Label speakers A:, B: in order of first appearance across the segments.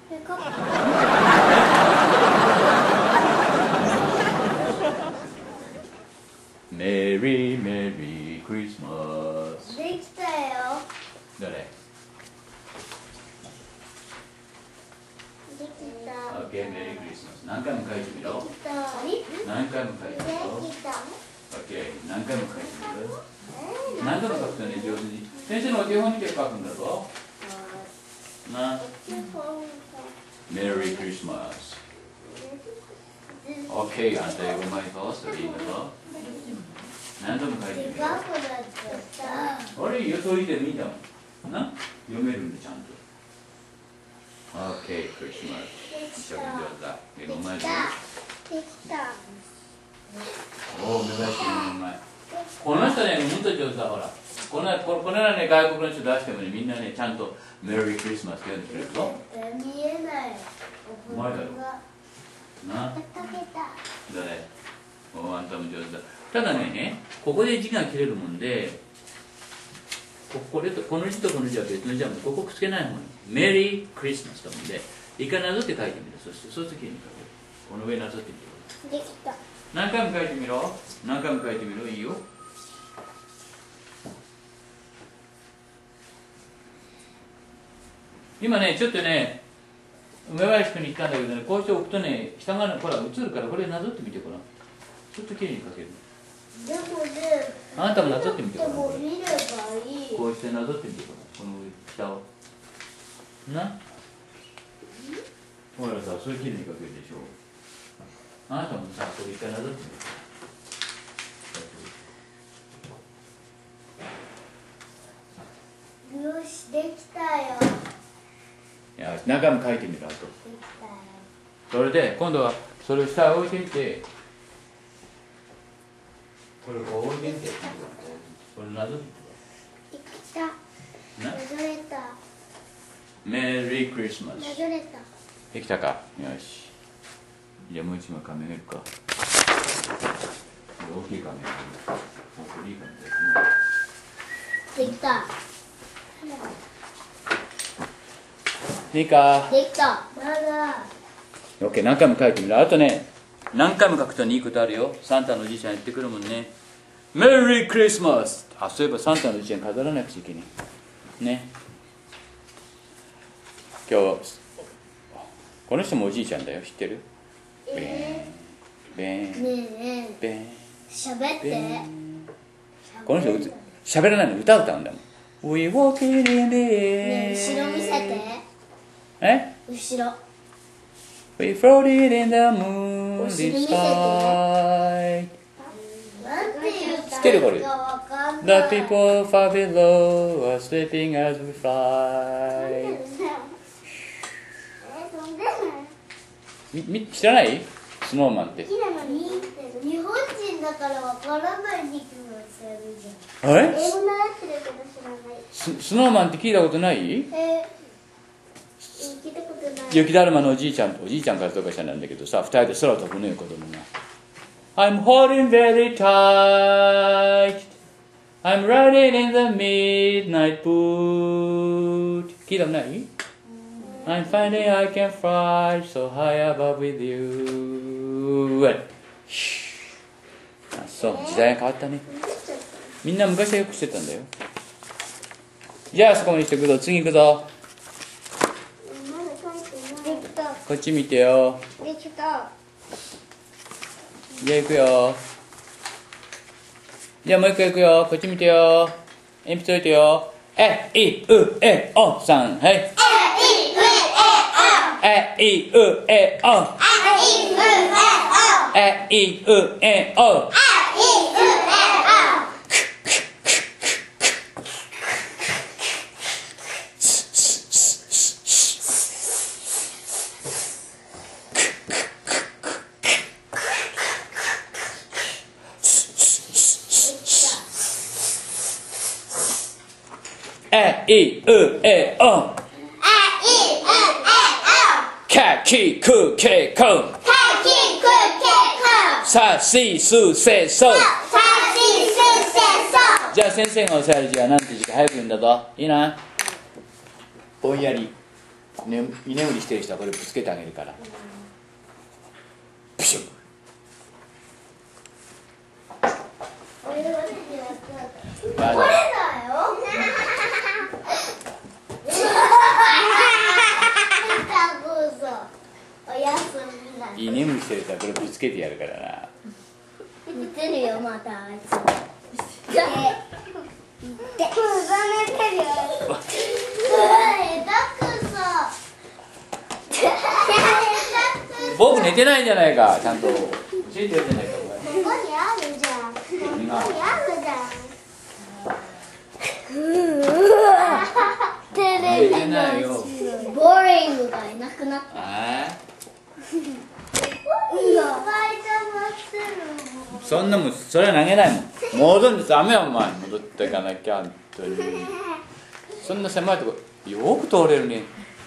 A: メリーメリークリスマス。
B: できたよ。
A: どれ？
B: できた。
A: オッケー、メリークリスマス。何回も書いてみろ。
B: できた。
A: 何回も書いてみろ。
B: できた。
A: オッケー、何回も書いてみろ。何回も書くとね、上手に。先生のお手本見て書くんだぞ。な。メリークリスマス。オッケー、あんた英語前とそれいいんだぞ。何度も書いてみろ。あれ、予想いてみたもん。な、読めるんでちゃんと。オッケー、クリスマス。一緒に上手。英語前で。
B: できた。
A: おお、目指してるの前。この人ね、うんと上手だ、ほら。このらね、外国の人出してもね、みんなね、ちゃんとメリークリスマスって呼んでくれるぞ。
B: 見えない。
A: お前だろ。な。
B: 食べた。
A: だね。おお、あんたも上手だ。ただね、ここで字が切れるもんで、これとこの字とこの字は別の字はここくっつけない方に。メリークリスマスだもんで、一回なぞって書いてみる。そうするときに書ける。この上なぞってみて。
B: できた。
A: 何回も書いてみろ。何回も書いてみろ。いいよ。今ね、ちょっとね、梅林君に言ったんだけどね、こうして置くとね、下がほら映るから、これなぞってみてごらん。ちょっときれいに書ける。
B: でもね、
A: あなたもなぞってみてごらん。
B: でも見ればいい。
A: こうしてなぞってみてごらん。この下を。な。ほらさ、それきれいに書けるでしょ。あなたもさ、これ一回なぞってみて。
B: よし、できたよ。
A: いや、何回も書いてみる。あと。
B: できたよ。
A: それで、今度はそれを下に置いてみて、これをこう置いてみて、これなぞってみて。
B: できた。
A: な。
B: なぞれた。
A: メリークリスマス。
B: なぞれた。
A: できたか。よし。じゃあもう一枚紙あげるか。大きい紙あげる。大きい紙ですね。
B: できた。
A: いいか。
B: できた。まだ。
A: オッケー、何回も書いてみる。あとね、何回も書くといいことあるよ。サンタのおじいちゃん言ってくるもんね。メリークリスマス。あ、そういえばサンタのおじいちゃん飾らなくちゃいけない。ね。今日、この人もおじいちゃんだよ。知ってる？ベン、ベン、
B: ねえ、
A: ベン。
B: しゃべって。
A: この人、喋らないの、歌歌うんだもん。We walking in the air.
B: ねえ、後ろ見せて。
A: え？
B: 後ろ。
A: We floated in the moonlit sky.
B: なんて言った
A: 知ってるこれ。
B: かわかん
A: The
B: ない。
A: people far below are sleeping as we fly.
B: 飛んでない。
A: 知らない？スノーマンって。
B: 日本人だからわからない肉をしてるじゃん。
A: え？
B: 英語習ってるけど知らない。
A: スノーマンって聞いたことない？
B: 聞いたことない。
A: 雪だるまのおじいちゃんからどうかしたんだけどさ、二人で空飛ぶのよ、子供が。I'm holding very tight. I'm riding in the midnight boat. 聞いたことない？ I'm finding I can fly so high above with you. あ、そう、時代が変わったね。みんな昔はよくしてたんだよ。じゃあそこまでしていくぞ。次行くぞ。
B: できた。
A: こっち見てよ。
B: できた。
A: じゃあ行くよ。じゃあもう一回行くよ。こっち見てよ。鉛筆置いてよ。え、い、う、え、お、さん、はい。え、い、う、え、お。え、い、う、え、お。え、い、う、え、お。かきくけこ。さしすせそ。じゃあ先生がおっしゃる字は何て字か早く言うんだぞ。いいな。ぼんやり。 ね、居眠りしてる人はこれぶつけてあげるから。プシュッ。
B: これだよ。おやすみな。
A: 居眠りしてる人はこれぶつけてやるからな。
B: 見てるよ、またあいつ。寝てるよ。
A: 僕寝てないんじゃないか、ちゃんと教えてやってないか、お前。
B: ここにあるじゃん。ここにあるじゃん。テレビ
A: 寝てないよ。
B: ボーリングがいなくなった。
A: そんなもん、それは投げないもん。戻るんダメよ、お前。戻っていかなきゃ、本当に。そんな狭いとこ、よく通れるね。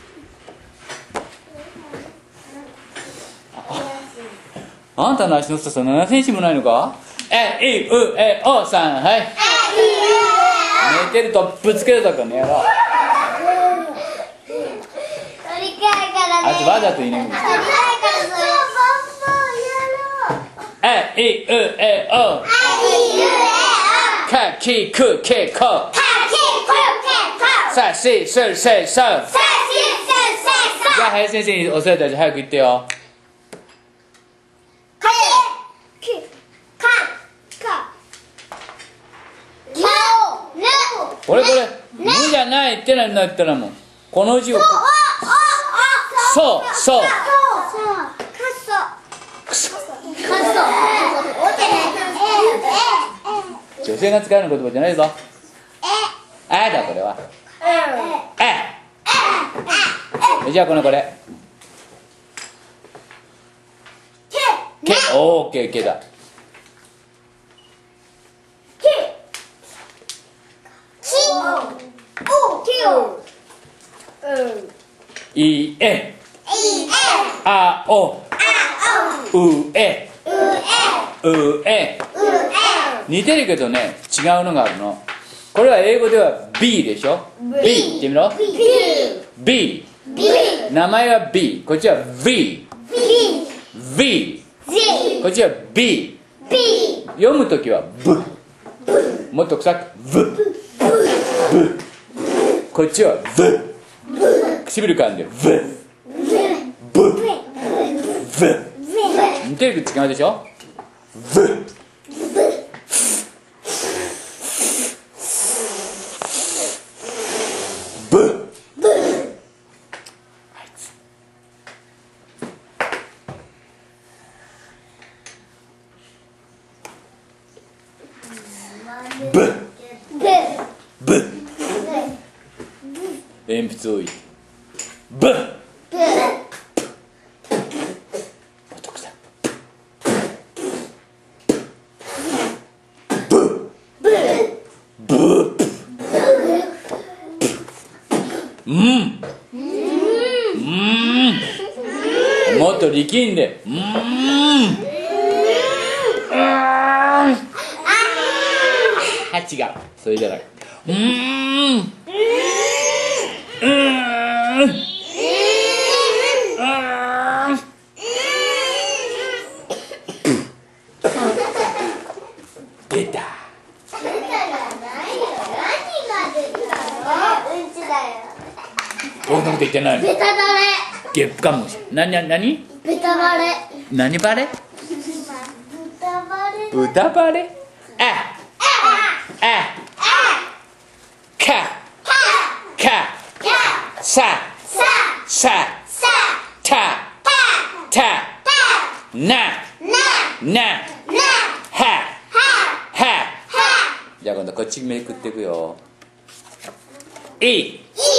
A: あんたの足の太さ7センチもないのか。おさん、はい。寝てるとぶつけるとこねやろう。あいつわざといないんですよ。おかきくけこさしすせそ。じゃあ林先生にお世話たち早く言ってよ。これ無じゃないってなんだったらもうこの字をそう女性が使うような言葉じゃないぞ。だこれはじゃあこれオーケーけだ。いえあおうえ似てるけどね違うのがあるの。これは英語では B でしょ。 B ってみろ。 B 名前は B、 こっちは V こっちは B 読むときは V もっと臭く V こっちは V 唇噛んで V 似てるけど違うでしょ。 V 鉛筆多い。ブッもっと力んで違う、それじゃなく出た。僕のこと言ってないの。
B: ベタバレ。
A: ゲップかもしれない。何
B: ベタバレ。
A: 何バレ。
B: 豚バレ。
A: 豚バレ。じゃあ今度こっちめくっていくよ。キ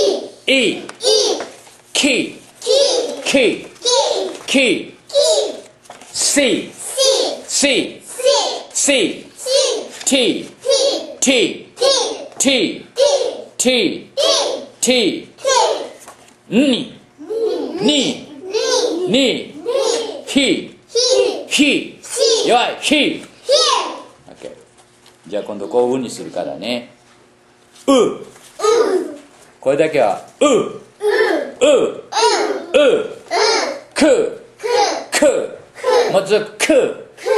A: 弱いヒじゃあ今度こういうふうにするからね。これだけはく、く、もう一度く、